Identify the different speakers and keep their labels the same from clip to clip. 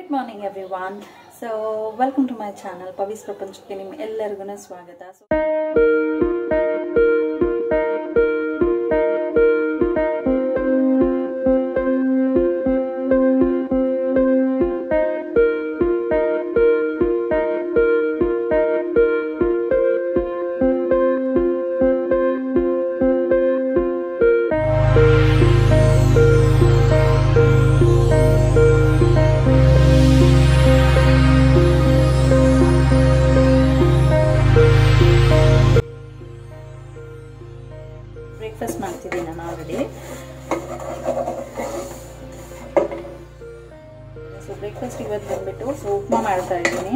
Speaker 1: Good morning everyone. So welcome to my channel Pavi's ಪ್ರಪಂಚಕ್ಕೆ ನಿಮ್ಮ ಎಲ್ಲರಿಗೂ ಸ್ವಾಗತ. ಬ್ರೇಕ್ಫಾಸ್ಟ್ ಮಾಡ್ತಿದ್ದೀನಿ ನಾನು ಆಲ್ರೆಡಿ. ಸೊ ಬ್ರೇಕ್ಫಾಸ್ಟ್ ಇವತ್ತು ಬಂದ್ಬಿಟ್ಟು ಉಪ್ಮಾ ಮಾಡ್ತಾ ಇದ್ದೀನಿ.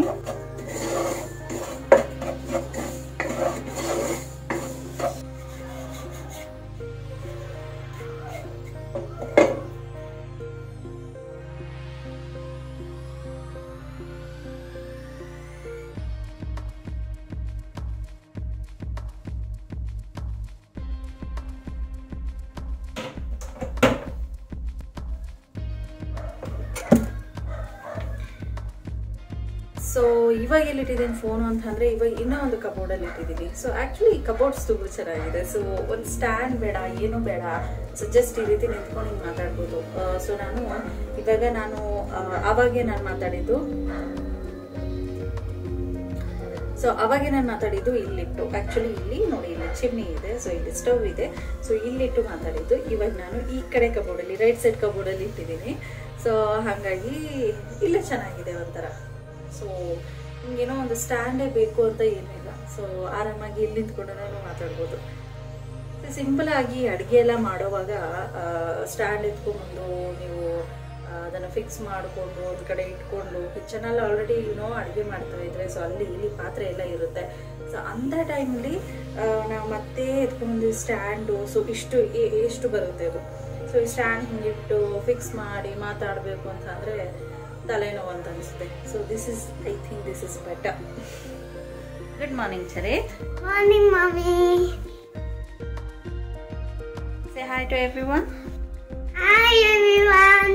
Speaker 1: ಸೊ ಇವಾಗ ಎಲ್ಲಿಟ್ಟಿದ್ದೀನಿ ಫೋನು ಅಂತಂದರೆ ಇವಾಗ ಇನ್ನೂ ಒಂದು ಕಬೋರ್ಡಲ್ಲಿ ಇಟ್ಟಿದ್ದೀನಿ. ಸೊ ಆ್ಯಕ್ಚುಲಿ ಈ ಕಬೋರ್ಡ್ಸ್ ತುಂಬ ಚೆನ್ನಾಗಿದೆ. ಸೊ ಒಂದು ಸ್ಟ್ಯಾಂಡ್ ಬೇಡ, ಏನೂ ಬೇಡ. ಸೊ ಜಸ್ಟ್ ಈ ರೀತಿ ನಿಂತ್ಕೊಂಡು ಹಿಂಗೆ ಮಾತಾಡ್ಬೋದು. ಸೊ ನಾನು ಅವಾಗೆ ನಾನು ಮಾತಾಡಿದ್ದು ಇಲ್ಲಿಟ್ಟು. ಆ್ಯಕ್ಚುಲಿ ಇಲ್ಲಿ ನೋಡಿ, ಇಲ್ಲಿ ಚಿಮ್ನಿ ಇದೆ, ಸೊ ಇಲ್ಲಿ ಸ್ಟವ್ ಇದೆ. ಸೊ ಇಲ್ಲಿಟ್ಟು ಮಾತಾಡಿದ್ದು. ಇವಾಗ ನಾನು ಈ ಕಡೆ ಕಬೋರ್ಡಲ್ಲಿ, ರೈಟ್ ಸೈಡ್ ಕಬೋರ್ಡಲ್ಲಿ ಇಟ್ಟಿದ್ದೀನಿ. ಸೊ ಹಾಗಾಗಿ ಇಲ್ಲೇ ಚೆನ್ನಾಗಿದೆ ಒಂಥರ. ಸೊ ನಿಮಗೇನೋ ಒಂದು ಸ್ಟ್ಯಾಂಡೇ ಬೇಕು ಅಂತ ಏನಿಲ್ಲ. ಸೊ ಆರಾಮಾಗಿ ಇಲ್ಲಿ ನಿಂತ್ಕೊಂಡು ಮಾತಾಡ್ಬೋದು. ಸಿಂಪಲ್ ಆಗಿ ಅಡುಗೆ ಎಲ್ಲ ಮಾಡೋವಾಗ ಸ್ಟ್ಯಾಂಡ್ ಎತ್ಕೊಂಡ್ಬಂದು ನೀವು ಅದನ್ನು ಫಿಕ್ಸ್ ಮಾಡಿಕೊಂಡು ಒಂದು ಕಡೆ ಇಟ್ಕೊಂಡು ಕಿಚನಲ್ಲಿ ಆಲ್ರೆಡಿ ಅಡುಗೆ ಮಾಡ್ತಾ ಇದ್ರೆ ಸೊ ಅಲ್ಲಿ ಇಲ್ಲಿ ಪಾತ್ರೆ ಎಲ್ಲ ಇರುತ್ತೆ. ಸೊ ಅಂಥ ಟೈಮಲ್ಲಿ ನಾವು ಮತ್ತೆ ಎತ್ಕೊಂಡು ಸ್ಟ್ಯಾಂಡು ಸೊ ಎಷ್ಟು ಬರುತ್ತೆ ಅದು. ಸೊ ಈ ಸ್ಟ್ಯಾಂಡ್ ಹಿಂಗಿಟ್ಟು ಫಿಕ್ಸ್ ಮಾಡಿ ಮಾತಾಡಬೇಕು ಅಂತ ಅಂದರೆ ತಲೆನೋವು ಅಂತ ಅನಿಸುತ್ತೆ. So I think this is better. Good morning Charith.
Speaker 2: Morning, mommy.
Speaker 1: Say hi to everyone.
Speaker 2: Hi, everyone.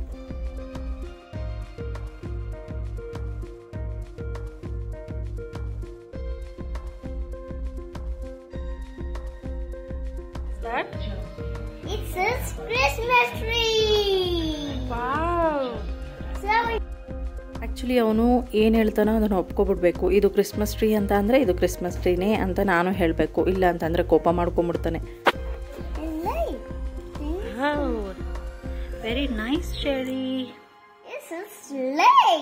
Speaker 1: Is that?
Speaker 2: It's a Christmas tree.
Speaker 1: Wow.
Speaker 2: So
Speaker 1: actually ಅವನು ಏನು ಹೇಳ್ತಾನೋ ಅದನ್ನು ಒಪ್ಕೊಬಿಡ್ಬೇಕು. ಇದು ಕ್ರಿಸ್ಮಸ್ ಟ್ರೀ ಅಂತ ಅಂದರೆ ಇದು ಕ್ರಿಸ್ಮಸ್ ಟ್ರೀನೇ ಅಂತ ನಾನು ಹೇಳಬೇಕು. ಇಲ್ಲ ಅಂತಂದರೆ ಕೋಪ ಮಾಡ್ಕೊಂಬಿಡ್ತಾನೆ. Very nice Cherry.
Speaker 2: it's a sleigh.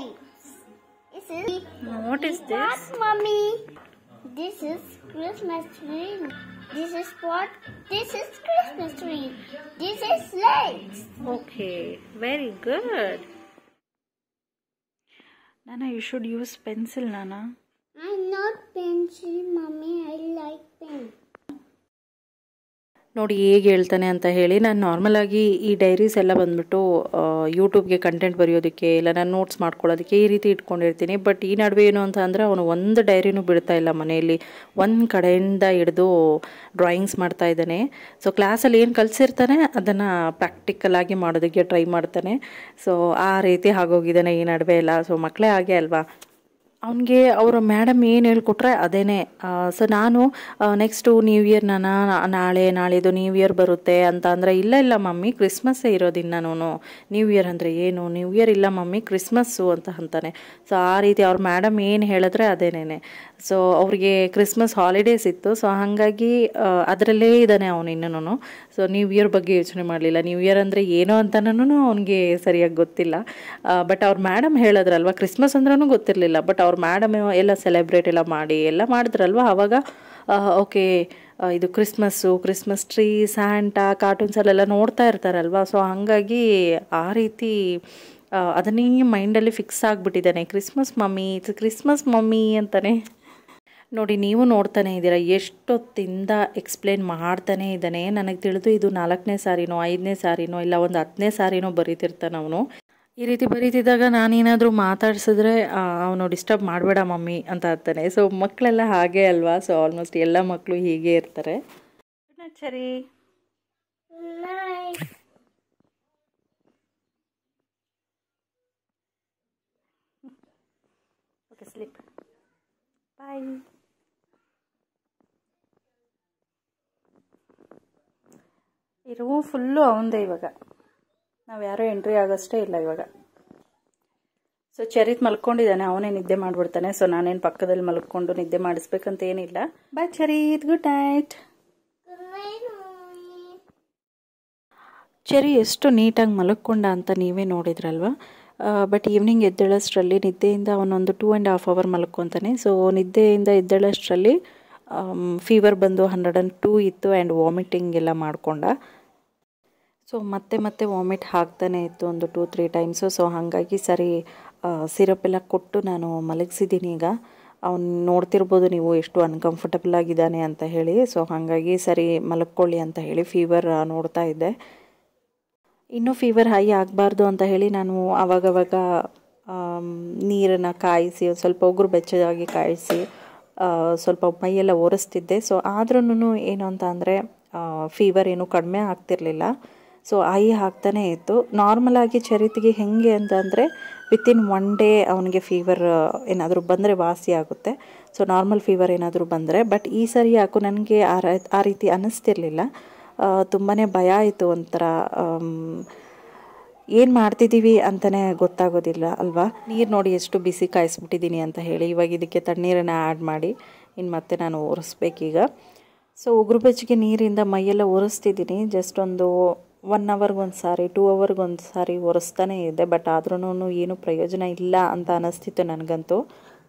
Speaker 1: What is this?
Speaker 2: What, mommy? This is Christmas tree. This is Christmas tree. This is sleigh.
Speaker 1: Okay, very good. Nana, you should use pencil, Nana.
Speaker 2: I'm not pencil, mommy. I like pen.
Speaker 1: ನೋಡಿ ಹೇಗೆ ಹೇಳ್ತಾನೆ ಅಂತ ಹೇಳಿ. ನಾನು ನಾರ್ಮಲಾಗಿ ಈ diaries ಎಲ್ಲ ಬಂದ್ಬಿಟ್ಟು ಯೂಟ್ಯೂಬ್ಗೆ ಕಂಟೆಂಟ್ ಬರೆಯೋದಕ್ಕೆ ಇಲ್ಲ ನಾನು ನೋಟ್ಸ್ ಮಾಡ್ಕೊಳ್ಳೋದಕ್ಕೆ ಈ ರೀತಿ ಇಟ್ಕೊಂಡಿರ್ತೀನಿ. ಬಟ್ ಈ ನಡುವೆ ಏನು ಅಂತ ಅಂದರೆ ಅವನು ಒಂದು ಡೈರಿನೂ ಬಿಡ್ತಾ ಇಲ್ಲ ಮನೆಯಲ್ಲಿ. ಒಂದು ಕಡೆಯಿಂದ ಹಿಡಿದು ಡ್ರಾಯಿಂಗ್ಸ್ ಮಾಡ್ತಾ ಇದ್ದಾನೆ. ಸೊ ಕ್ಲಾಸಲ್ಲಿ ಏನು ಕಲಿಸಿರ್ತಾನೆ ಅದನ್ನು ಪ್ರಾಕ್ಟಿಕಲಾಗಿ ಮಾಡೋದಕ್ಕೆ ಟ್ರೈ ಮಾಡ್ತಾನೆ. ಸೊ ಆ ರೀತಿ ಆಗೋಗಿದ್ದಾನೆ ಈ ನಡುವೆ ಎಲ್ಲ. ಸೊ ಮಕ್ಕಳೇ ಹಾಗೆ ಅಲ್ವಾ, ಅವನಿಗೆ ಅವರ ಮೇಡಮ್ ಏನು ಹೇಳ್ಕೊಟ್ರೆ ಅದೇನೆ. ಸೊ ನಾನು ನೆಕ್ಸ್ಟು ನ್ಯೂ ಇಯರ್ ನಾಳೆದು ನ್ಯೂ ಇಯರ್ ಬರುತ್ತೆ ಅಂತ ಅಂದರೆ ಇಲ್ಲ ಮಮ್ಮಿ ಕ್ರಿಸ್ಮಸ್ಸೇ ಇರೋದಿನ್ನ ನ್ಯೂ ಇಯರ್ ಅಂದರೆ ಏನು, ನ್ಯೂ ಇಯರ್ ಇಲ್ಲ ಮಮ್ಮಿ ಕ್ರಿಸ್ಮಸ್ಸು ಅಂತ ಅಂತಾನೆ. ಸೊ ಆ ರೀತಿ ಅವ್ರ ಮೇಡಮ್ ಏನು ಹೇಳಿದ್ರೆ ಅದೇನೇ. ಸೊ ಅವ್ರಿಗೆ ಕ್ರಿಸ್ಮಸ್ ಹಾಲಿಡೇಸ್ ಇತ್ತು. ಸೊ ಹಾಗಾಗಿ ಅದರಲ್ಲೇ ಇದ್ದಾನೆ ಅವನು ಇನ್ನೂ. ಸೊ ನ್ಯೂ ಇಯರ್ ಬಗ್ಗೆ ಯೋಚನೆ ಮಾಡಲಿಲ್ಲ. ನ್ಯೂ ಇಯರ್ ಅಂದರೆ ಏನೋ ಅಂತನೂ ಅವನಿಗೆ ಸರಿಯಾಗಿ ಗೊತ್ತಿಲ್ಲ. ಬಟ್ ಅವ್ರ ಮೇಡಮ್ ಹೇಳಿದ್ರಲ್ವ, ಕ್ರಿಸ್ಮಸ್ ಅಂದ್ರೂ ಗೊತ್ತಿರಲಿಲ್ಲ. ಬಟ್ ಅವ್ರ ಮೇಡಮ್ ಎಲ್ಲ ಸೆಲೆಬ್ರೇಟ್ ಎಲ್ಲ ಮಾಡಿದ್ರಲ್ವ, ಆವಾಗ ಓಕೆ ಇದು ಕ್ರಿಸ್ಮಸ್ ಟ್ರೀ, ಸ್ಯಾಂಟಾ, ಕಾರ್ಟೂನ್ಸಲ್ಲೆಲ್ಲ ನೋಡ್ತಾ ಇರ್ತಾರಲ್ವ. ಸೊ ಹಾಗಾಗಿ ಆ ರೀತಿ ಅದನ್ನೇ ಮೈಂಡಲ್ಲಿ ಫಿಕ್ಸ್ ಆಗಿಬಿಟ್ಟಿದ್ದಾನೆ. ಕ್ರಿಸ್ಮಸ್ ಮಮ್ಮಿ ಅಂತಾನೆ. ನೋಡಿ ನೀವು ನೋಡ್ತಾನೆ ಇದ್ದೀರಾ ಎಷ್ಟೊತ್ತಿಂದ ಎಕ್ಸ್ಪ್ಲೇನ್ ಮಾಡ್ತಾನೆ ಇದ್ದಾನೆ. ನನಗೆ ತಿಳಿದು ಇದು 4ನೇ ಸಾರಿನೋ 5ನೇ ಸಾರಿನೋ ಇಲ್ಲ ಒಂದು 10ನೇ ಸಾರಿನೋ ಬರೀತಿರ್ತಾನೆ ಅವನು. ಈ ರೀತಿ ಬರೀತಿದ್ದಾಗ ನಾನೇನಾದರೂ ಮಾತಾಡ್ಸಿದ್ರೆ ಅವನು ಡಿಸ್ಟರ್ಬ್ ಮಾಡಬೇಡ ಮಮ್ಮಿ ಅಂತ ಅಂತಾನೆ. ಸೊ ಮಕ್ಕಳೆಲ್ಲ ಹಾಗೆ ಅಲ್ವಾ. ಸೊ ಆಲ್ಮೋಸ್ಟ್ ಎಲ್ಲ ಮಕ್ಕಳು ಹೀಗೆ ಇರ್ತಾರೆ. ಸರಿ. Okay sleep bye. ಈ ರೂಮ್ ಫುಲ್ಲು ಅವಂದೇ ಇವಾಗ, ನಾವು ಯಾರೂ ಎಂಟ್ರಿ ಆಗೋಷ್ಟೇ ಇಲ್ಲ ಇವಾಗ. ಸೊ ಚರಿತ್ ಮಲ್ಕೊಂಡಿದ್ದಾನೆ, ಅವನೇ ನಿದ್ದೆ ಮಾಡಿಬಿಡ್ತಾನೆ. ಸೊ ನಾನೇನು ಪಕ್ಕದಲ್ಲಿ ಮಲ್ಕೊಂಡು ನಿದ್ದೆ ಮಾಡಿಸ್ಬೇಕಂತ ಏನಿಲ್ಲ. Bye Charith, good night. Cherry ಎಷ್ಟು ನೀಟಾಗಿ ಮಲ್ಕೊಂಡ ಅಂತ ನೀವೇ ನೋಡಿದ್ರಲ್ವ. ಬಟ್ ಈವ್ನಿಂಗ್ ಎದ್ದೇಳೋಷ್ಟರಲ್ಲಿ ನಿದ್ದೆಯಿಂದ ಅವನೊಂದು 2.5 hour ಮಲ್ಕೊತಾನೆ. ಸೊ ನಿದ್ದೆಯಿಂದ ಎದ್ದೇಳೋಷ್ಟರಲ್ಲಿ ಫೀವರ್ ಬಂದು 102 ಇತ್ತು ಆ್ಯಂಡ್ ವಾಮಿಟಿಂಗ್ ಎಲ್ಲ ಮಾಡಿಕೊಂಡ. ಸೊ ಮತ್ತೆ ವಾಮಿಟ್ ಆಗ್ತಾನೆ ಇತ್ತು ಒಂದು 2-3 times. ಸೊ ಹಾಗಾಗಿ ಸರಿ ಸಿರಪ್ ಎಲ್ಲ ಕೊಟ್ಟು ನಾನು ಮಲಗಿಸಿದ್ದೀನಿ. ಈಗ ಅವ್ನು ನೋಡ್ತಿರ್ಬೋದು ನೀವು ಎಷ್ಟು ಅನ್ಕಂಫರ್ಟಬಲ್ ಆಗಿದ್ದಾನೆ ಅಂತ ಹೇಳಿ. ಸೊ ಹಾಗಾಗಿ ಸರಿ ಮಲ್ಕೊಳ್ಳಿ ಅಂತ ಹೇಳಿ ಫೀವರ್ ನೋಡ್ತಾ ಇದ್ದೆ. ಇನ್ನೂ ಫೀವರ್ ಹೈ ಆಗಬಾರ್ದು ಅಂತ ಹೇಳಿ ನಾನು ಆವಾಗವಾಗ ನೀರನ್ನು ಕಾಯಿಸಿ ಒಂದು ಸ್ವಲ್ಪ ಉಗುರು ಬೆಚ್ಚಗಾಗಿ ಕಾಯಿಸಿ ಸ್ವಲ್ಪ ಮೈಯೆಲ್ಲ ಒರೆಸ್ತಿದ್ದೆ. ಸೊ ಆದ್ರೂ ಏನು ಅಂತ ಅಂದರೆ ಫೀವರ್ ಏನೂ ಕಡಿಮೆ ಆಗ್ತಿರಲಿಲ್ಲ. ಸೊ ಹೈ ಆಗ್ತಾನೇ ಇತ್ತು. ನಾರ್ಮಲಾಗಿ ಚರಿತಿಗೆ ಹೆಂಗೆ ಅಂತಂದರೆ ವಿತಿನ್ 1 day ಅವನಿಗೆ ಫೀವರ್ ಏನಾದರೂ ಬಂದರೆ ವಾಸಿ ಆಗುತ್ತೆ. ಸೊ ನಾರ್ಮಲ್ ಫೀವರ್ ಏನಾದರೂ ಬಂದರೆ. ಬಟ್ ಈ ಸರಿ ಯಾಕೋ ನನಗೆ ಆ ರೀತಿ ಅನ್ನಿಸ್ತಿರ್ಲಿಲ್ಲ. ತುಂಬಾ ಭಯ ಆಯಿತು. ಒಂಥರ ಏನು ಮಾಡ್ತಿದ್ದೀವಿ ಅಂತಲೇ ಗೊತ್ತಾಗೋದಿಲ್ಲ ಅಲ್ವಾ. ನೀರು ನೋಡಿ ಎಷ್ಟು ಬಿಸಿ ಕಾಯಿಸ್ಬಿಟ್ಟಿದ್ದೀನಿ ಅಂತ ಹೇಳಿ. ಇವಾಗ ಇದಕ್ಕೆ ತಣ್ಣೀರನ್ನು ಆ್ಯಡ್ ಮಾಡಿ ಇನ್ನು ಮತ್ತೆ ನಾನು ಒರೆಸ್ಬೇಕೀಗ. ಸೊ ಉಗುರು ಬೆಚ್ಚಗೆ ನೀರಿಂದ ಮೈಯೆಲ್ಲ ಒರೆಸ್ತಿದ್ದೀನಿ. ಜಸ್ಟ್ ಒಂದು 1 hourಗೆ ಒಂದು ಸಾರಿ 2 hourಗೆ ಒಂದು ಸಾರಿ ಒರೆಸ್ತಾನೇ ಇದೆ. ಬಟ್ ಆದ್ರೂ ಏನೂ ಪ್ರಯೋಜನ ಇಲ್ಲ ಅಂತ ಅನ್ನಿಸ್ತಿತ್ತು ನನಗಂತೂ.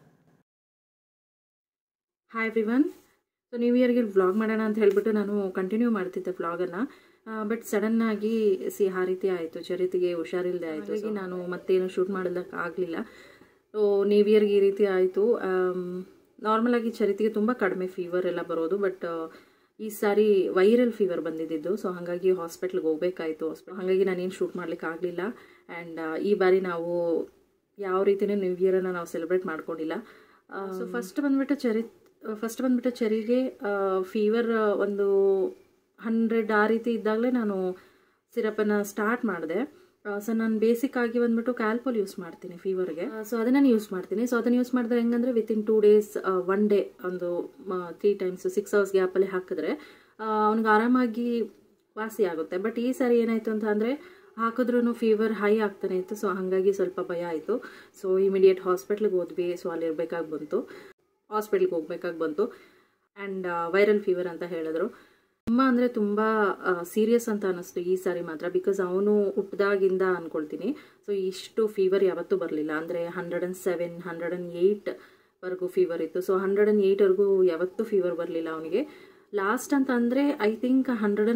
Speaker 1: Hi everyone. ಸೊ ನ್ಯೂ ಇಯರ್ಗೆ ವ್ಲಾಗ್ ಮಾಡೋಣ ಅಂತ ಹೇಳ್ಬಿಟ್ಟು ನಾನು ಕಂಟಿನ್ಯೂ ಮಾಡ್ತಿದ್ದೆ ವ್ಲಾಗನ್ನು. ಬಟ್ ಸಡನ್ನಾಗಿ ಆ ರೀತಿ ಆಯಿತು, ಚರಿತಿಗೆ ಹುಷಾರಿಲ್ಲದೆ ಆಯಿತು. ಹಾಗಾಗಿ ನಾನು ಮತ್ತೇನು ಶೂಟ್ ಮಾಡೋದಕ್ಕಾಗಲಿಲ್ಲ. ಸೊ ನ್ಯೂ ಇಯರ್ಗೆ ಈ ರೀತಿ ಆಯಿತು. ನಾರ್ಮಲಾಗಿ ಚರಿತಿಗೆ ತುಂಬ ಕಡಿಮೆ ಫೀವರ್ ಎಲ್ಲ ಬರೋದು. ಬಟ್ ಈ ಸಾರಿ ವೈರಲ್ ಫೀವರ್ ಬಂದಿದ್ದು. ಸೊ ಹಾಗಾಗಿ ಹಾಸ್ಪಿಟ್ಲಿಗೆ ಹೋಗಬೇಕಾಯಿತು. ಹಾಗಾಗಿ ನಾನೇನು ಶೂಟ್ ಮಾಡ್ಲಿಕ್ಕೆ ಆಗಲಿಲ್ಲ. ಆ್ಯಂಡ್ ಈ ಬಾರಿ ನಾವು ಯಾವ ರೀತಿಯೂ ನ್ಯೂ ಇಯರನ್ನು ನಾವು ಸೆಲೆಬ್ರೇಟ್ ಮಾಡ್ಕೊಂಡಿಲ್ಲ. ಸೊ ಫಸ್ಟ್ ಬಂದುಬಿಟ್ಟು ಚೆರಿಗೆ ಫೀವರ್ ಒಂದು 100 ಆ ರೀತಿ ಇದ್ದಾಗಲೇ ನಾನು ಸಿರಪನ್ನು ಸ್ಟಾರ್ಟ್ ಮಾಡಿದೆ. ಸೊ ನಾನು ಬೇಸಿಕ್ಕಾಗಿ ಬಂದುಬಿಟ್ಟು ಕ್ಯಾಲ್ಪೋಲ್ ಯೂಸ್ ಮಾಡ್ತೀನಿ ಫೀವರ್ಗೆ. ಸೊ ಅದನ್ನು ಯೂಸ್ ಮಾಡ್ತೀನಿ. ಸೊ ಅದನ್ನು ಯೂಸ್ ಮಾಡಿದ್ರೆ ಹೆಂಗಂದರೆ ವಿತಿನ್ 2 days 1 day ಒಂದು 3 times 6 hours ಗ್ಯಾಪಲ್ಲಿ ಹಾಕಿದ್ರೆ ಅವ್ನಿಗೆ ಆರಾಮಾಗಿ ವಾಸಿ ಆಗುತ್ತೆ. ಬಟ್ ಈ ಸಾರಿ ಏನಾಯಿತು ಅಂತ ಅಂದರೆ ಹಾಕಿದ್ರೂ ಫೀವರ್ ಹೈ ಆಗ್ತಾನೆ ಇತ್ತು. ಸೊ ಹಾಗಾಗಿ ಸ್ವಲ್ಪ ಭಯ ಆಯಿತು. ಸೊ ಇಮಿಡಿಯೇಟ್ ಹಾಸ್ಪಿಟ್ಲಿಗೆ ಹೋದ್ವಿ. ಸೊ ಅಲ್ಲಿ ಹಾಸ್ಪಿಟ್ಲಿಗೆ ಹೋಗ್ಬೇಕಾಗಿ ಬಂತು. ಆ್ಯಂಡ್ ವೈರಲ್ ಫೀವರ್ ಅಂತ ಹೇಳಿದ್ರು. ತುಂಬ ಅಂದರೆ ತುಂಬ ಸೀರಿಯಸ್ ಅಂತ ಅನ್ನಿಸ್ತು ಈ ಸಾರಿ ಮಾತ್ರ. ಬಿಕಾಸ್ ಅವನು ಹುಟ್ಟಿದಾಗಿಂದ ಅಂದ್ಕೊಳ್ತೀನಿ ಸೊ ಇಷ್ಟು ಫೀವರ್ ಯಾವತ್ತೂ ಬರಲಿಲ್ಲ. ಅಂದರೆ 107 108 ವರೆಗೂ ಫೀವರ್ ಇತ್ತು. ಸೊ 108ವರೆಗೂ ಯಾವತ್ತೂ ಫೀವರ್ ಬರಲಿಲ್ಲ ಅವನಿಗೆ. ಲಾಸ್ಟ್ ಅಂತ ಅಂದರೆ ಐ ಥಿಂಕ್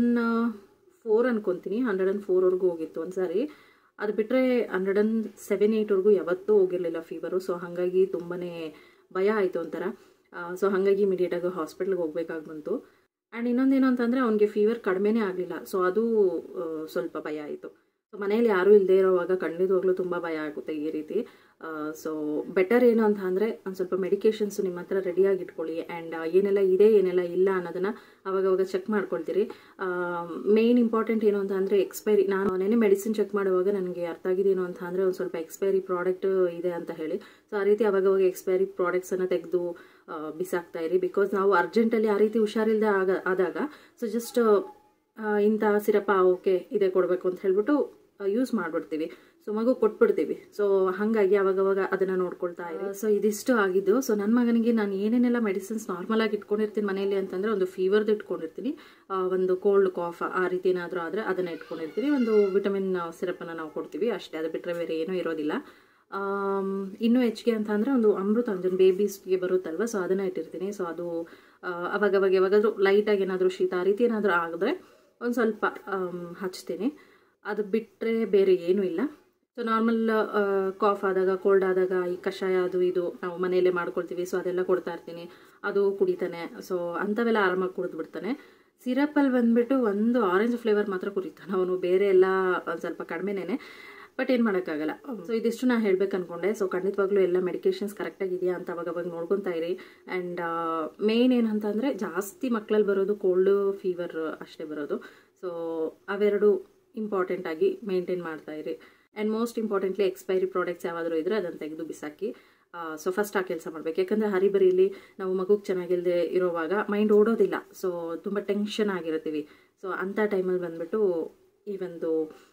Speaker 1: 104 ಅನ್ಕೊತೀನಿ. 104ವರೆಗೂ ಹೋಗಿತ್ತು ಒಂದು ಸಾರಿ. ಅದು ಬಿಟ್ಟರೆ 107-8ವರೆಗೂ ಯಾವತ್ತೂ ಹೋಗಿರಲಿಲ್ಲ ಫೀವರು. ಸೊ ಹಾಗಾಗಿ ತುಂಬಾ ಭಯ ಆಯಿತು ಒಂಥರ. ಸೊ ಹಾಗಾಗಿ ಇಮಿಡಿಯೇಟಾಗಿ ಹಾಸ್ಪಿಟ್ಲಿಗೆ ಹೋಗ್ಬೇಕಾಗಿ ಬಂತು. ಆ್ಯಂಡ್ ಇನ್ನೊಂದೇನು ಅಂತಂದರೆ ಅವ್ನಿಗೆ ಫೀವರ್ ಕಡಿಮೆನೇ ಆಗಲಿಲ್ಲ. ಸೊ ಅದು ಸ್ವಲ್ಪ ಭಯ ಆಯಿತು. ಸೊ ಮನೇಲಿ ಯಾರೂ ಇಲ್ಲದೆ ಇರೋವಾಗ ಖಂಡಿತವಾಗ್ಲೂ ತುಂಬ ಭಯ ಆಗುತ್ತೆ ಈ ರೀತಿ. ಸೊ ಬೆಟರ್ ಏನು ಅಂತ ಅಂದರೆ ಒಂದು ಸ್ವಲ್ಪ ಮೆಡಿಕೇಷನ್ಸು ನಿಮ್ಮ ಹತ್ರ ರೆಡಿಯಾಗಿ ಇಟ್ಕೊಳ್ಳಿ. ಆ್ಯಂಡ್ ಏನೆಲ್ಲ ಇದೆ ಏನೆಲ್ಲ ಇಲ್ಲ ಅನ್ನೋದನ್ನು ಅವಾಗವಾಗ ಚೆಕ್ ಮಾಡ್ಕೊಳ್ತೀರಿ. ಮೇಯ್ನ್ ಇಂಪಾರ್ಟೆಂಟ್ ಏನು ಅಂತ ಅಂದರೆ ಎಕ್ಸ್ಪೈರಿ. ನಾನು ನೆನೆ ಮೆಡಿಸಿನ್ ಚೆಕ್ ಮಾಡುವಾಗ ನನಗೆ ಅರ್ಥ ಆಗಿದ್ದೇನು ಅಂತ ಅಂದರೆ ಒಂದು ಸ್ವಲ್ಪ ಎಕ್ಸ್ಪೈರಿ ಪ್ರಾಡಕ್ಟ್ ಇದೆ ಅಂತ ಹೇಳಿ. ಸೊ ಆ ರೀತಿ ಅವಾಗವಾಗ ಎಕ್ಸ್ಪೈರಿ ಪ್ರಾಡಕ್ಟ್ಸನ್ನು ತೆಗೆದು ಬಿಸಾಕ್ತಾ ಇರಿ. ಬಿಕಾಸ್ ನಾವು ಅರ್ಜೆಂಟಲ್ಲಿ ಆ ರೀತಿ ಹುಷಾರಿಲ್ಲದೆ ಆದಾಗ ಸೊ ಜಸ್ಟ್ ಇಂಥ ಸಿರಪ ಓಕೆ ಇದೇ ಕೊಡಬೇಕು ಅಂತ ಹೇಳ್ಬಿಟ್ಟು ಯೂಸ್ ಮಾಡಿಬಿಡ್ತೀವಿ. ಸೊ ಮಗು ಕೊಟ್ಬಿಡ್ತೀವಿ. ಸೊ ಹಾಗಾಗಿ ಅವಾಗವಾಗ ಅದನ್ನು ನೋಡ್ಕೊಳ್ತಾ ಇರಿ. ಸೊ ಇದಿಷ್ಟು ಆಗಿದ್ದು. ಸೊ ನನ್ನ ಮಗನಿಗೆ ನಾನು ಏನೇನೆಲ್ಲ ಮೆಡಿಸಿನ್ಸ್ ನಾರ್ಮಲಾಗಿ ಇಟ್ಕೊಂಡಿರ್ತೀನಿ ಮನೇಲಿ ಅಂತಂದರೆ ಒಂದು ಫೀವರ್ದು ಇಟ್ಕೊಂಡಿರ್ತೀನಿ, ಒಂದು ಕೋಲ್ಡ್ ಕಾಫ್ ಆ ರೀತಿ ಏನಾದರೂ ಆದರೆ ಅದನ್ನು ಇಟ್ಕೊಂಡಿರ್ತೀನಿ, ಒಂದು ವಿಟಮಿನ್ ಸಿರಪನ್ನು ನಾವು ಕೊಡ್ತೀವಿ ಅಷ್ಟೇ. ಅದು ಬಿಟ್ಟರೆ ಬೇರೆ ಏನೂ ಇರೋದಿಲ್ಲ. ಇನ್ನೂ ಹೆಚ್ಚಿಗೆ ಅಂತ ಅಂದರೆ ಒಂದು ಅಮೃತಾಂಜನ್ ಬೇಬೀಸ್ಗೆ ಬರುತ್ತಲ್ವ. ಸೊ ಅದನ್ನು ಇಟ್ಟಿರ್ತೀನಿ. ಸೊ ಅದು ಅವಾಗವಾಗ ಯಾವಾಗಾದರೂ ಲೈಟಾಗಿ ಏನಾದರೂ ಶೀತ ಆ ರೀತಿ ಏನಾದರೂ ಆಗಿದ್ರೆ ಒಂದು ಸ್ವಲ್ಪ ಹಚ್ತೀನಿ. ಅದು ಬಿಟ್ಟರೆ ಬೇರೆ ಏನೂ ಇಲ್ಲ. ಸೊ ನಾರ್ಮಲ್ ಕಾಫ್ ಆದಾಗ ಕೋಲ್ಡ್ ಆದಾಗ ಈ ಕಷಾಯ ಅದು ಇದು ನಾವು ಮನೆಯಲ್ಲೇ ಮಾಡ್ಕೊಳ್ತೀವಿ. ಸೊ ಅದೆಲ್ಲ ಕೊಡ್ತಾ ಇರ್ತೀನಿ, ಅದು ಕುಡಿತಾನೆ. ಸೊ ಅಂಥವೆಲ್ಲ ಆರಾಮಾಗಿ ಕುಡಿದು ಬಿಡ್ತಾನೆ. ಸಿರಪ್ಪಲ್ಲಿ ಬಂದುಬಿಟ್ಟು ಒಂದು ಆರೆಂಜ್ ಫ್ಲೇವರ್ ಮಾತ್ರ ಕುಡಿತಾನೆ ಅವನು. ಬೇರೆ ಎಲ್ಲ ಒಂದು ಸ್ವಲ್ಪ ಕಡಿಮೆನೇ. ಬಟ್ ಏನು ಮಾಡೋಕ್ಕಾಗಲ್ಲ. ಸೊ ಇದಿಷ್ಟು ನಾನು ಹೇಳ್ಬೇಕು ಅಂದ್ಕೊಂಡೆ. ಸೊ ಖಂಡಿತವಾಗ್ಲೂ ಎಲ್ಲ ಮೆಡಿಕೇಷನ್ಸ್ ಕರೆಕ್ಟಾಗಿದೆಯಾ ಅಂತ ಅವಾಗವಾಗ ನೋಡ್ಕೊತಾ ಇರಿ. ಆ್ಯಂಡ್ ಮೇಯ್ನ್ ಏನಂತಂದರೆ ಜಾಸ್ತಿ ಮಕ್ಕಳಲ್ಲಿ ಬರೋದು ಕೋಲ್ಡು ಫೀವರ್ ಅಷ್ಟೇ ಬರೋದು. ಸೊ ಅವೆರಡು ಇಂಪಾರ್ಟೆಂಟಾಗಿ ಮೇಂಟೈನ್ ಮಾಡ್ತಾ ಇರಿ. And most importantly expiry products ಯಾವಾದರೂ ಇದ್ದರೆ ಅದನ್ನು ತೆಗೆದು ಬಿಸಾಕಿ. ಸೊ ಫಸ್ಟ್ ಆ ಕೆಲಸ ಮಾಡಬೇಕು. ಯಾಕಂದರೆ ಹರಿಬರಿಯಲ್ಲಿ ನಾವು ಮಗುಗೆ ಚೆನ್ನಾಗಿಲ್ಲದೆ ಇರೋವಾಗ ಮೈಂಡ್ ಓಡೋದಿಲ್ಲ, ಸೊ ತುಂಬ ಟೆನ್ಷನ್ ಆಗಿರ್ತೀವಿ. ಸೊ ಅಂಥ ಟೈಮಲ್ಲಿ ಬಂದುಬಿಟ್ಟು ಈ ಒಂದು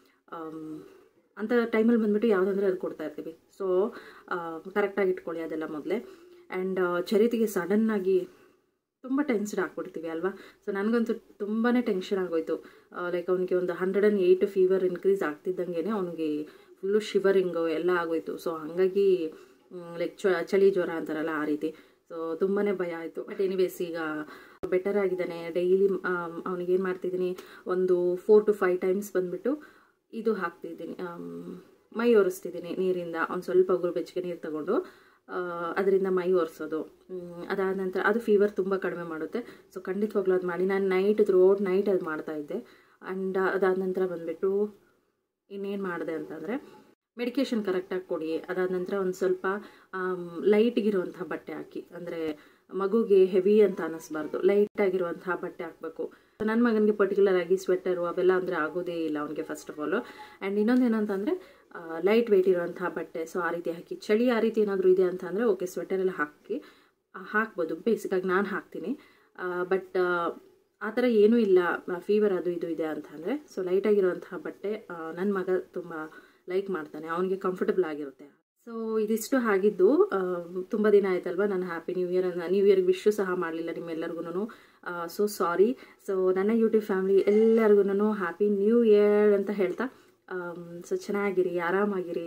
Speaker 1: ಅಂಥ ಟೈಮಲ್ಲಿ ಬಂದುಬಿಟ್ಟು ಯಾವುದಂದ್ರೆ ಅದು ಕೊಡ್ತಾ ಇರ್ತೀವಿ. ಸೊ ಕರೆಕ್ಟಾಗಿ ಇಟ್ಕೊಳ್ಳಿ ಅದೆಲ್ಲ ಮೊದಲೇ. ಆ್ಯಂಡ್ ಚರಿತಿಗೆ ಸಡನ್ನಾಗಿ ತುಂಬ ಟೆನ್ಸ್ಡ್ ಆಗ್ಬಿಡ್ತೀವಿ ಅಲ್ವಾ. ಸೊ ನನಗಂತೂ ತುಂಬಾ ಟೆನ್ಷನ್ ಆಗೋಯ್ತು. ಲೈಕ್ ಅವನಿಗೆ ಒಂದು 108 ಫೀವರ್ ಇನ್ಕ್ರೀಸ್ ಆಗ್ತಿದ್ದಂಗೆ ಅವನಿಗೆ ಫುಲ್ಲು ಶಿವರಿಂಗು ಎಲ್ಲ ಆಗೋಯ್ತು. ಸೊ ಹಾಗಾಗಿ ಲೈಕ್ ಚಳಿ ಜ್ವರ ಅಂತಾರಲ್ಲ ಆ ರೀತಿ. ಸೊ ತುಂಬಾ ಭಯ ಆಯಿತು. ಬಟ್ ಎನಿವೇಸ್ ಈಗ ಬೆಟರ್ ಆಗಿದ್ದಾನೆ. ಡೈಲಿ ಅವನಿಗೇನು ಮಾಡ್ತಿದ್ದೀನಿ, ಒಂದು 4 to 5 ಟೈಮ್ಸ್ ಬಂದುಬಿಟ್ಟು ಇದು ಹಾಕ್ತಿದ್ದೀನಿ, ಮೈ ಒರೆಸ್ತಿದ್ದೀನಿ ನೀರಿಂದ. ಒಂದು ಸ್ವಲ್ಪ ಉಗುರು ಬೆಚ್ಚಗೆ ನೀರು ತಗೊಂಡು ಅದರಿಂದ ಮೈ ಒರೆಸೋದು. ಅದಾದ ನಂತರ ಅದು ಫೀವರ್ ತುಂಬ ಕಡಿಮೆ ಮಾಡುತ್ತೆ. ಸೊ ಖಂಡಿತವಾಗ್ಲೂ ಅದು ಮಾಡಿ. ನಾನು ನೈಟ್ ಥ್ರೂಔಟ್ ನೈಟ್ ಅದು ಮಾಡ್ತಾಯಿದ್ದೆ. ಆ್ಯಂಡ್ ಅದಾದ ನಂತರ ಬಂದುಬಿಟ್ಟು ಇನ್ನೇನು ಮಾಡಿದೆ ಅಂತಂದರೆ ಮೆಡಿಕೇಷನ್ ಕರೆಕ್ಟಾಗಿ ಕೊಡಿ. ಅದಾದ ನಂತರ ಒಂದು ಸ್ವಲ್ಪ ಲೈಟ್ಗಿರುವಂಥ ಬಟ್ಟೆ ಹಾಕಿ, ಅಂದರೆ ಮಗುಗೆ ಹೆವಿ ಅಂತ ಅನ್ನಿಸ್ಬಾರ್ದು, ಲೈಟಾಗಿರುವಂತಹ ಬಟ್ಟೆ ಹಾಕಬೇಕು. ನನ್ನ ಮಗನಿಗೆ ಪರ್ಟಿಕ್ಯುಲರ್ ಆಗಿ ಸ್ವೆಟರು ಅವೆಲ್ಲ ಅಂದರೆ ಆಗೋದೇ ಇಲ್ಲ ಅವನಿಗೆ ಫಸ್ಟ್ ಆಫ್ ಆಲು. ಆ್ಯಂಡ್ ಇನ್ನೊಂದು ಏನಂತಂದರೆ ಲೈಟ್ ವೆಯ್ಟ್ ಇರುವಂತಹ ಬಟ್ಟೆ. ಸೊ ಆ ರೀತಿ ಹಾಕಿ. ಚಳಿ ಆ ರೀತಿ ಏನಾದರೂ ಇದೆ ಅಂತ ಅಂದರೆ ಓಕೆ, ಸ್ವೆಟರೆಲ್ಲ ಹಾಕ್ಬೋದು. ಬೇಸಿಕಾಗಿ ನಾನು ಹಾಕ್ತೀನಿ. ಬಟ್ ಆ ಥರ ಏನೂ ಇಲ್ಲ, ಫೀವರ್ ಅದು ಇದು ಇದೆ ಅಂತ ಅಂದರೆ ಸೊ ಲೈಟಾಗಿರುವಂತಹ ಬಟ್ಟೆ ನನ್ನ ಮಗ ತುಂಬ ಲೈಕ್ ಮಾಡ್ತಾನೆ, ಅವನಿಗೆ ಕಂಫರ್ಟಬಲ್ ಆಗಿರುತ್ತೆ. ಸೊ ಇದಿಷ್ಟು ಆಗಿದ್ದು ತುಂಬ ದಿನ ಆಯ್ತಲ್ವ. ನಾನು ಹ್ಯಾಪಿ ನ್ಯೂ ಇಯರ್ಗೆ ವಿಶ್ಯೂ ಸಹ ಮಾಡಲಿಲ್ಲ ನಿಮ್ಮೆಲ್ಲರಿಗೂ. So sorry. ಸೊ ನನ್ನ ಯೂಟ್ಯೂಬ್ ಫ್ಯಾಮಿಲಿ ಎಲ್ಲರಿಗೂ ಹ್ಯಾಪಿ ನ್ಯೂ ಇಯರ್ ಅಂತ ಹೇಳ್ತಾ, ಸೊ ಚೆನ್ನಾಗಿರಿ, ಆರಾಮಾಗಿರಿ,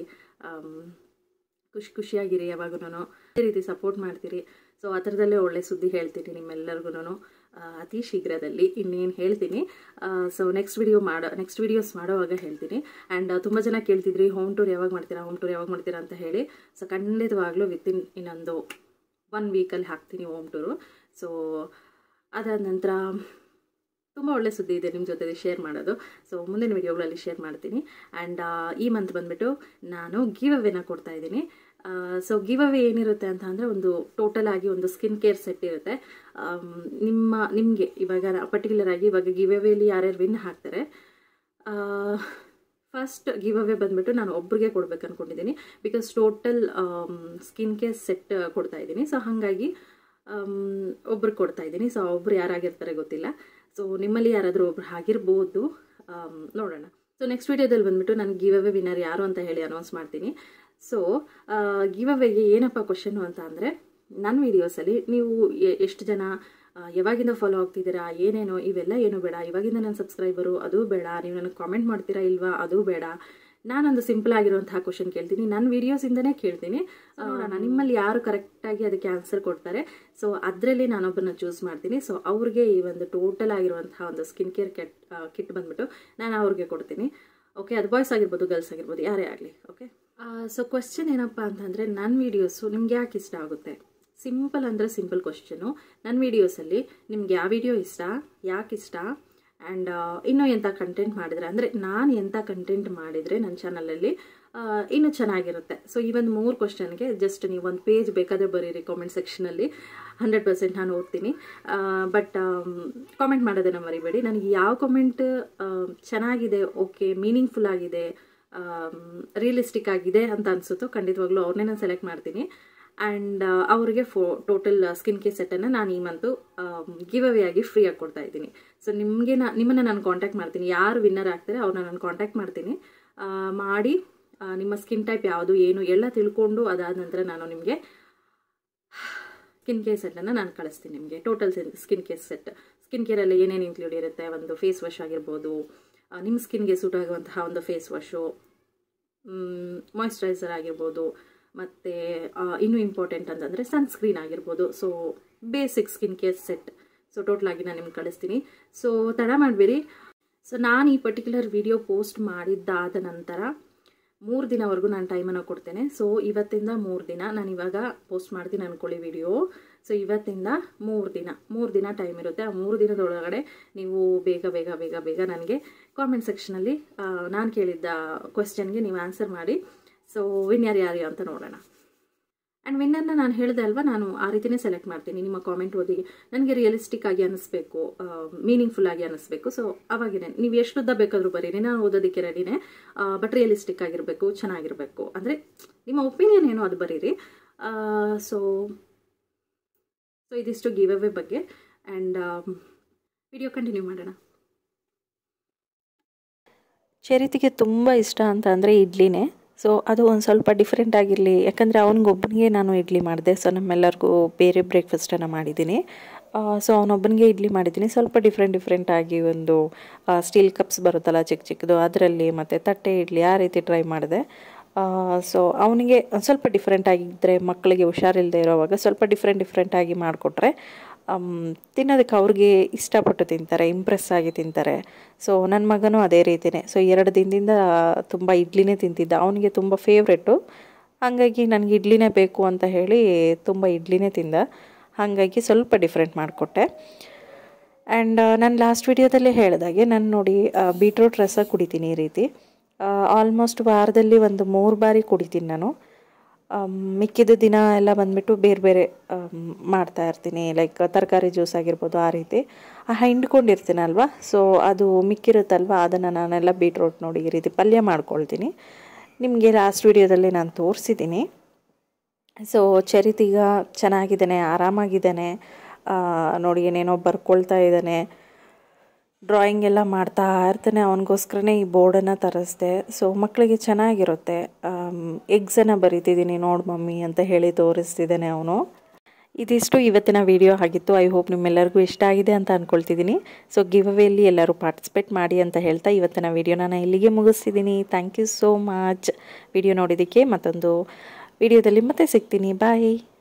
Speaker 1: ಖುಷಿಯಾಗಿರಿ, ಯಾವಾಗೂ ಅದೇ ರೀತಿ ಸಪೋರ್ಟ್ ಮಾಡ್ತೀರಿ. ಸೊ ಆ ಥರದಲ್ಲೇ ಒಳ್ಳೆ ಸುದ್ದಿ ಹೇಳ್ತೀನಿ ನಿಮ್ಮೆಲ್ಲರಿಗೂ ಅತಿ ಶೀಘ್ರದಲ್ಲಿ. ಇನ್ನೇನು ಹೇಳ್ತೀನಿ. ಸೊ ನೆಕ್ಸ್ಟ್ ವಿಡಿಯೋಸ್ ಮಾಡೋವಾಗ ಹೇಳ್ತೀನಿ. ಆ್ಯಂಡ್ ತುಂಬ ಜನ ಕೇಳ್ತಿದ್ರಿ ಹೋಮ್ ಟೂರ್ ಯಾವಾಗ ಮಾಡ್ತೀರಾ ಅಂತ ಹೇಳಿ. ಸೊ ಖಂಡಿತವಾಗ್ಲೂ ವಿತಿನ್ ಇನ್ನೊಂದು 1 ವೀಕಲ್ಲಿ ಹಾಕ್ತೀನಿ ಹೋಮ್ ಟೂರು. ಸೊ ಅದಾದ ನಂತರ ತುಂಬ ಒಳ್ಳೆ ಸುದ್ದಿ ಇದೆ ನಿಮ್ಮ ಜೊತೆ ಶೇರ್ ಮಾಡೋದು. ಸೊ ಮುಂದಿನ ವಿಡಿಯೋಗಳಲ್ಲಿ ಶೇರ್ ಮಾಡ್ತೀನಿ. ಆ್ಯಂಡ್ ಈ ಮಂತ್ ಬಂದುಬಿಟ್ಟು ನಾನು ಗಿವ್ ಅವೇನ ಕೊಡ್ತಾ ಇದ್ದೀನಿ. ಸೊ ಗಿವ್ ಅವೇ ಏನಿರುತ್ತೆ ಅಂತ ಅಂದರೆ ಒಂದು ಟೋಟಲ್ ಆಗಿ ಒಂದು ಸ್ಕಿನ್ ಕೇರ್ ಸೆಟ್ ಇರುತ್ತೆ. ನಿಮಗೆ ಇವಾಗ ಪರ್ಟಿಕ್ಯುಲರ್ ಆಗಿ ಇವಾಗ ಗಿವ್ ಅವೇಲಿ ಯಾರ್ಯಾರು ವಿನ್ ಹಾಕ್ತಾರೆ, ಫಸ್ಟ್ ಗಿವ್ ಅವೇ ಬಂದುಬಿಟ್ಟು ನಾನು ಒಬ್ರಿಗೆ ಕೊಡ್ಬೇಕು ಅಂದ್ಕೊಂಡಿದ್ದೀನಿ. Because total skin care set ಕೊಡ್ತಾ ಇದ್ದೀನಿ. ಸೊ ಹಾಗಾಗಿ ಒಬ್ರಿಗೆ ಕೊಡ್ತಾ ಇದ್ದೀನಿ. ಸೊ ಒಬ್ರು ಯಾರಾಗಿರ್ತಾರೆ ಗೊತ್ತಿಲ್ಲ. ಸೊ ನಿಮ್ಮಲ್ಲಿ ಯಾರಾದರೂ ಒಬ್ರು ಆಗಿರ್ಬೋದು, ನೋಡೋಣ. ಸೊ ನೆಕ್ಸ್ಟ್ ವಿಡಿಯೋದಲ್ಲಿ ಬಂದುಬಿಟ್ಟು ನಾನು ಗಿವ್ ಅವೇ ವಿನ್ನರ್ ಯಾರು ಅಂತ ಹೇಳಿ ಅನೌನ್ಸ್ ಮಾಡ್ತೀನಿ. ಸೊ ಗಿವ್ ಅವೇಗೆ ಏನಪ್ಪ ಕ್ವಶನ್ನು ಅಂತ ಅಂದರೆ, ನನ್ನ ವೀಡಿಯೋಸಲ್ಲಿ ನೀವು ಎಷ್ಟು ಜನ ಯಾವಾಗಿಂದ ಫಾಲೋ ಆಗ್ತಿದ್ದೀರಾ, ಏನೇನೋ ಇವೆಲ್ಲ ಏನೂ ಬೇಡ. ಇವಾಗಿಂದ ನನ್ನ ಸಬ್ಸ್ಕ್ರೈಬರು ಅದು ಬೇಡ. ನೀವು ನನಗೆ ಕಾಮೆಂಟ್ ಮಾಡ್ತೀರಾ ಇಲ್ವಾ ಅದು ಬೇಡ. ನಾನೊಂದು ಸಿಂಪಲ್ ಆಗಿರುವಂತಹ ಕ್ವಶನ್ ಕೇಳ್ತೀನಿ, ನನ್ನ ವೀಡಿಯೋಸಿಂದನೇ ಕೇಳ್ತೀನಿ. ನಿಮ್ಮಲ್ಲಿ ಯಾರು ಕರೆಕ್ಟಾಗಿ ಅದಕ್ಕೆ ಆನ್ಸರ್ ಕೊಡ್ತಾರೆ, ಸೊ ಅದರಲ್ಲಿ ನಾನೊಬ್ಬರನ್ನ ಚೂಸ್ ಮಾಡ್ತೀನಿ. ಸೊ ಅವ್ರಿಗೆ ಈ ಒಂದು ಟೋಟಲ್ ಆಗಿರುವಂತಹ ಒಂದು ಸ್ಕಿನ್ ಕೇರ್ ಕಿಟ್ ಬಂದ್ಬಿಟ್ಟು ನಾನು ಅವ್ರಿಗೆ ಕೊಡ್ತೀನಿ. ಓಕೆ, ಅದು ಬಾಯ್ಸ್ ಆಗಿರ್ಬೋದು, ಗರ್ಲ್ಸ್ ಆಗಿರ್ಬೋದು, ಯಾರೇ ಆಗಲಿ. ಓಕೆ, ಸೊ ಕ್ವಶನ್ ಏನಪ್ಪ ಅಂತಂದರೆ, ನನ್ನ ವೀಡಿಯೋಸು ನಿಮ್ಗೆ ಯಾಕೆ ಇಷ್ಟ ಆಗುತ್ತೆ? ಸಿಂಪಲ್ ಅಂದರೆ ಸಿಂಪಲ್ ಕ್ವಶನು. ನನ್ನ ವೀಡಿಯೋಸಲ್ಲಿ ನಿಮ್ಗೆ ಯಾವ ವಿಡಿಯೋ ಇಷ್ಟ, ಯಾಕೆ ಇಷ್ಟ, ಆ್ಯಂಡ್ ಇನ್ನೂ ಎಂಥ ಕಂಟೆಂಟ್ ಮಾಡಿದರೆ, ಅಂದರೆ ನಾನು ಎಂಥ ಕಂಟೆಂಟ್ ಮಾಡಿದರೆ ನನ್ನ ಚಾನಲಲ್ಲಿ ಇನ್ನೂ ಚೆನ್ನಾಗಿರುತ್ತೆ. ಸೊ ಈ ಒಂದು 3 ಕ್ವಶನ್ಗೆ ಜಸ್ಟ್ ನೀವು ಒಂದು ಪೇಜ್ ಬೇಕಾದರೆ ಬರೀರಿ ಕಾಮೆಂಟ್ ಸೆಕ್ಷನಲ್ಲಿ. 100% ನಾನು ಓದ್ತೀನಿ. ಬಟ್ ಕಾಮೆಂಟ್ ಮಾಡೋದನ್ನು ಮರಿಬೇಡಿ. ನನಗೆ ಯಾವ ಕಾಮೆಂಟ್ ಚೆನ್ನಾಗಿದೆ, ಓಕೆ, ಮೀನಿಂಗ್ಫುಲ್ ಆಗಿದೆ, ರಿಯಲಿಸ್ಟಿಕ್ ಆಗಿದೆ ಅಂತ ಅನಿಸುತ್ತೋ ಖಂಡಿತವಾಗ್ಲೂ ಅವ್ರನ್ನೇ ನಾನು ಸೆಲೆಕ್ಟ್ ಮಾಡ್ತೀನಿ. ಆ್ಯಂಡ್ ಅವ್ರಿಗೆ ಟೋಟಲ್ ಸ್ಕಿನ್ ಕೇರ್ ಸೆಟ್ಟನ್ನು ನಾನು ಈ ಮಂತು ಗಿವ್ ಅವೇ ಆಗಿ ಫ್ರೀಯಾಗಿ ಕೊಡ್ತಾ ಇದ್ದೀನಿ. ಸೊ ನಿಮ್ಮನ್ನು ನಾನು ಕಾಂಟ್ಯಾಕ್ಟ್ ಮಾಡ್ತೀನಿ. ಯಾರು ವಿನ್ನರ್ ಆಗ್ತಾರೆ ಅವ್ರನ್ನ ನಾನು ಕಾಂಟ್ಯಾಕ್ಟ್ ಮಾಡ್ತೀನಿ. ಮಾಡಿ ನಿಮ್ಮ ಸ್ಕಿನ್ ಟೈಪ್ ಯಾವುದು ಏನು ಎಲ್ಲ ತಿಳ್ಕೊಂಡು ಅದಾದ ನಂತರ ನಾನು ನಿಮಗೆ ಸ್ಕಿನ್ ಕೇರ್ ಸೆಟ್ಟನ್ನು ನಾನು ಕಳಿಸ್ತೀನಿ. ನಿಮಗೆ total skin care set. Skin ಕೇರಲ್ಲಿ ಏನೇನು ಇನ್ಕ್ಲೂಡ್ ಇರುತ್ತೆ, ಒಂದು ಫೇಸ್ ವಾಶ್ ಆಗಿರ್ಬೋದು, ನಿಮ್ಮ ಸ್ಕಿನ್ಗೆ ಸೂಟ್ ಆಗುವಂತಹ ಒಂದು ಫೇಸ್ ವಾಶು, ಮಾಯಿಶ್ಚರೈಸರ್ ಆಗಿರ್ಬೋದು, ಮತ್ತು ಇನ್ನೂ ಇಂಪಾರ್ಟೆಂಟ್ ಅಂತಂದರೆ ಸನ್ಸ್ಕ್ರೀನ್ ಆಗಿರ್ಬೋದು. So basic skin care set. So ಟೋಟಲಾಗಿ ನಾನು ನಿಮ್ಗೆ ಕಳಿಸ್ತೀನಿ. ಸೊ ತಡ ಮಾಡಬೇಡಿ. ಸೊ ನಾನು ಈ ಪರ್ಟಿಕ್ಯುಲರ್ ವಿಡಿಯೋ ಪೋಸ್ಟ್ ಮಾಡಿದ್ದಾದ ನಂತರ 3 ದಿನವರೆಗೂ ನಾನು ಟೈಮನ್ನು ಕೊಡ್ತೇನೆ. ಸೊ ಇವತ್ತಿಂದ 3 ದಿನ ನಾನು ಇವಾಗ ಪೋಸ್ಟ್ ಮಾಡ್ತೀನಿ ಅಂದ್ಕೊಳ್ಳಿ ವಿಡಿಯೋ. ಸೊ ಇವತ್ತಿಂದ 3 ದಿನ ಟೈಮ್ ಇರುತ್ತೆ. ಆ 3 ದಿನದೊಳಗಡೆ ನೀವು ಬೇಗ ನನಗೆ ಕಾಮೆಂಟ್ ಸೆಕ್ಷನಲ್ಲಿ ನಾನು ಕೇಳಿದ್ದ ಕ್ವೆಶ್ಚನ್ಗೆ ನೀವು ಆನ್ಸರ್ ಮಾಡಿ. ಸೊ ವಿನ್ನರ್ ಯಾರು ಅಂತ ನೋಡೋಣ. ಆ್ಯಂಡ್ ವಿನ್ನರ್ನ ನಾನು ಹೇಳಿದೆ ಅಲ್ವಾ, ನಾನು ಆ ರೀತಿಯೇ ಸೆಲೆಕ್ಟ್ ಮಾಡ್ತೀನಿ. ನಿಮ್ಮ ಕಾಮೆಂಟ್ ಓದಿ ನನಗೆ ರಿಯಲಿಸ್ಟಿಕ್ ಆಗಿ ಅನ್ನಿಸ್ಬೇಕು, ಮೀನಿಂಗ್ಫುಲ್ ಆಗಿ ಅನ್ನಿಸ್ಬೇಕು. ಸೊ ಅವಾಗೇನೆ ನೀವು ಎಷ್ಟು ಉದ್ದ ಬೇಕಾದರೂ ಬರೀರಿ, ನಾನು ಓದೋದಕ್ಕೆ ರೆಡಿನೇ. ಬಟ್ ರಿಯಲಿಸ್ಟಿಕ್ ಆಗಿರಬೇಕು, ಚೆನ್ನಾಗಿರಬೇಕು. ಅಂದರೆ ನಿಮ್ಮ ಒಪಿನಿಯನ್ ಏನೋ ಅದು ಬರೀರಿ. ಸೊ ಇದಿಷ್ಟು ಗಿವ್ ಅವೇ ಬಗ್ಗೆ. ಆ್ಯಂಡ್ ವಿಡಿಯೋ ಕಂಟಿನ್ಯೂ ಮಾಡೋಣ. ಚರಿತಿಗೆ ತುಂಬ ಇಷ್ಟ ಅಂತ ಅಂದರೆ ಇಡ್ಲಿನೇ. ಸೊ ಅದು ಒಂದು ಸ್ವಲ್ಪ ಡಿಫ್ರೆಂಟ್ ಆಗಿರಲಿ, ಯಾಕಂದರೆ ಅವನಿಗೊಬ್ಬನಿಗೆ ನಾನು ಇಡ್ಲಿ ಮಾಡಿದೆ. ಸೊ ನಮ್ಮೆಲ್ಲರಿಗೂ ಬೇರೆ ಬ್ರೇಕ್ಫಾಸ್ಟನ್ನು ಮಾಡಿದ್ದೀನಿ. ಸೊ ಅವನೊಬ್ಬನಿಗೆ ಇಡ್ಲಿ ಮಾಡಿದ್ದೀನಿ. ಸ್ವಲ್ಪ ಡಿಫ್ರೆಂಟಾಗಿ ಒಂದು ಸ್ಟೀಲ್ ಕಪ್ಸ್ ಬರುತ್ತಲ್ಲ ಚಿಕ್ಕ ಚಿಕ್ಕದು, ಅದರಲ್ಲಿ ಮತ್ತು ತಟ್ಟೆ ಇಡ್ಲಿ ಆ ರೀತಿ ಟ್ರೈ ಮಾಡಿದೆ. ಸೊ ಅವನಿಗೆ ಒಂದು ಸ್ವಲ್ಪ ಡಿಫ್ರೆಂಟಾಗಿದ್ದರೆ, ಮಕ್ಕಳಿಗೆ ಹುಷಾರಿಲ್ಲದೆ ಇರೋವಾಗ ಸ್ವಲ್ಪ ಡಿಫ್ರೆಂಟಾಗಿ ಮಾಡಿಕೊಟ್ರೆ ತಿನ್ನೋದಕ್ಕೆ ಅವ್ರಿಗೆ ಇಷ್ಟಪಟ್ಟು ತಿಂತಾರೆ, ಇಂಪ್ರೆಸ್ ಆಗಿ ತಿಂತಾರೆ. ಸೊ ನನ್ನ ಮಗನೂ ಅದೇ ರೀತಿಯೇ. ಸೊ 2 ದಿನದಿಂದ ತುಂಬ ಇಡ್ಲಿನೇ ತಿಂತಿದ್ದ. ಅವನಿಗೆ ತುಂಬ ಫೇವ್ರೆಟ್ಟು. ಹಾಗಾಗಿ ನನಗೆ ಇಡ್ಲಿನೇ ಬೇಕು ಅಂತ ಹೇಳಿ ತುಂಬ ಇಡ್ಲಿನೇ ತಿಂದ. ಹಾಗಾಗಿ ಸ್ವಲ್ಪ ಡಿಫ್ರೆಂಟ್ ಮಾಡಿಕೊಟ್ಟೆ. ಆ್ಯಂಡ್ ನಾನು ಲಾಸ್ಟ್ ವಿಡಿಯೋದಲ್ಲೇ ಹೇಳಿದಾಗೆ ನಾನು ನೋಡಿ ಬೀಟ್ರೂಟ್ ರಸ ಕುಡಿತೀನಿ ಈ ರೀತಿ. ಆಲ್ಮೋಸ್ಟ್ ವಾರದಲ್ಲಿ ಒಂದು 3 ಬಾರಿ ಕುಡಿತೀನಿ ನಾನು. ಮಿಕ್ಕಿದ ದಿನ ಎಲ್ಲ ಬಂದುಬಿಟ್ಟು ಬೇರೆ ಮಾಡ್ತಾ ಇರ್ತೀನಿ. ಲೈಕ್ ತರಕಾರಿ ಜ್ಯೂಸ್ ಆಗಿರ್ಬೋದು, ಆ ರೀತಿ ಹಿಂಡ್ಕೊಂಡಿರ್ತೀನಲ್ವ. ಸೊ ಅದು ಮಿಕ್ಕಿರುತ್ತಲ್ವ, ಅದನ್ನು ನಾನೆಲ್ಲ ಬೀಟ್ರೂಟ್ ನೋಡಿ ಈ ರೀತಿ ಪಲ್ಯ ಮಾಡ್ಕೊಳ್ತೀನಿ. ನಿಮಗೆ ಲಾಸ್ಟ್ ವಿಡಿಯೋದಲ್ಲಿ ನಾನು ತೋರಿಸಿದ್ದೀನಿ. ಸೊ ಚರಿತೀಗ ಚೆನ್ನಾಗಿದ್ದಾನೆ, ಆರಾಮಾಗಿದ್ದಾನೆ. ನೋಡಿ ಏನೇನೋ ಬರ್ಕೊಳ್ತಾ ಇದ್ದಾನೆ, ಡ್ರಾಯಿಂಗ್ ಎಲ್ಲ ಮಾಡ್ತಾ ಇರ್ತಾನೆ. ಅವನಿಗೋಸ್ಕರನೇ ಈ ಬೋರ್ಡನ್ನು ತರಿಸ್ದೆ. ಸೊ ಮಕ್ಕಳಿಗೆ ಚೆನ್ನಾಗಿರುತ್ತೆ. ಎಗ್ಸನ್ನು ಬರೀತಿದ್ದೀನಿ ನೋಡು ಮಮ್ಮಿ ಅಂತ ಹೇಳಿ ತೋರಿಸ್ತಿದ್ದಾನೆ ಅವನು. ಇದಿಷ್ಟು ಇವತ್ತಿನ ವಿಡಿಯೋ ಆಗಿತ್ತು. ಐ ಹೋಪ್ ನಿಮ್ಮೆಲ್ಲರಿಗೂ ಇಷ್ಟ ಆಗಿದೆ ಅಂತ ಅಂದ್ಕೊಳ್ತಿದ್ದೀನಿ. ಸೊ ಗಿವ್ ಅವೇಲಿ ಎಲ್ಲರೂ ಪಾರ್ಟಿಸಿಪೇಟ್ ಮಾಡಿ ಅಂತ ಹೇಳ್ತಾ ಇವತ್ತಿನ ವಿಡಿಯೋನ ನಾನು ಇಲ್ಲಿಗೆ ಮುಗಿಸ್ತಿದ್ದೀನಿ. Thank you so much video ನೋಡಿದ್ದಕ್ಕೆ. ಮತ್ತೊಂದು ವಿಡಿಯೋದಲ್ಲಿ ಮತ್ತೆ ಸಿಗ್ತೀನಿ. ಬಾಯ್.